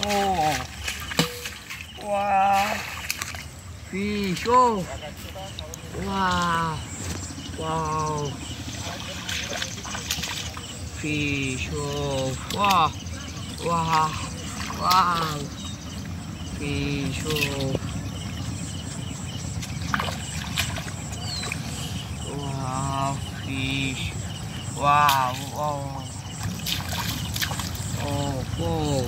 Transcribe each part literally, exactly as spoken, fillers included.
Oh, wow. Fish. Oh, wow. Wow. Fish. Oh, wow. Wow. Wow. Fish. Oh, wow. Fish. Wow. Wow. Oh, whoa.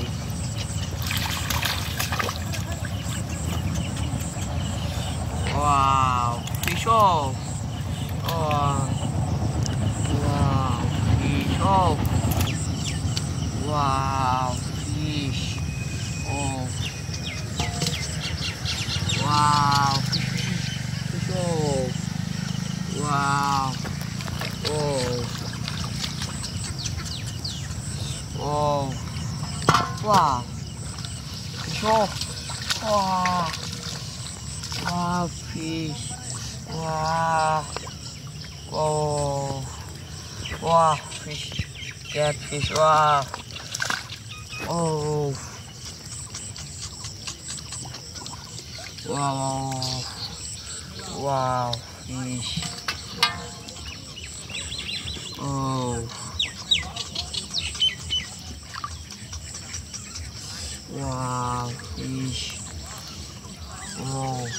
Wow. Fish. Oh. Oh. Wow. Fish. Oh. Wow. Fish. Oh. Wow. Fish. Oh. Wow. Oh. Oh. Wow. Fish. Oh. Wow. Wow. Fish. Wow. Oh. Wow. Fish. Catfish. Wow. Oh. Wow. Wow. Fish. Oh. Wow. Fish. Oh.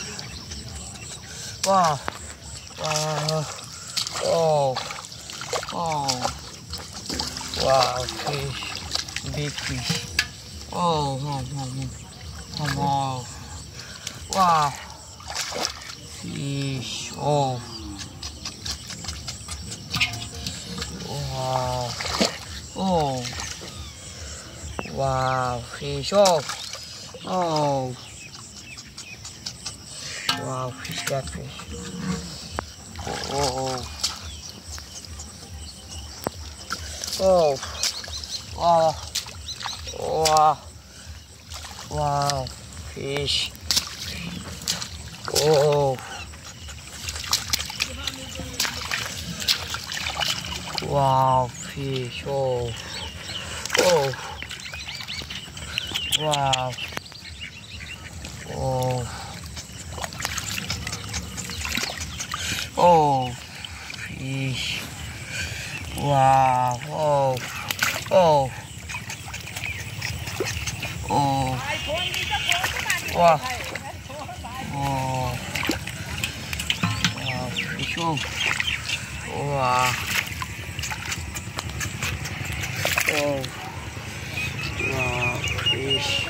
Wow. Wow. Oh. Oh. Wow. Fish. Big fish. Oh. Oh. Oh. Oh. Oh. Wow. Fish. Oh. Wow. Oh. Wow. Fish. Oh. Oh. Wow. Fish. Catfish. Oh. Oh. Wow. Wow. Wow. Fish. Oh. Wow. Fish. Oh. Oh. Wow. Oh. Oh. Fish. Wow. Oh. Oh. Oh. Wow. Oh. Wow. Fish. Oh. Wow. Oh. Wow. Fish.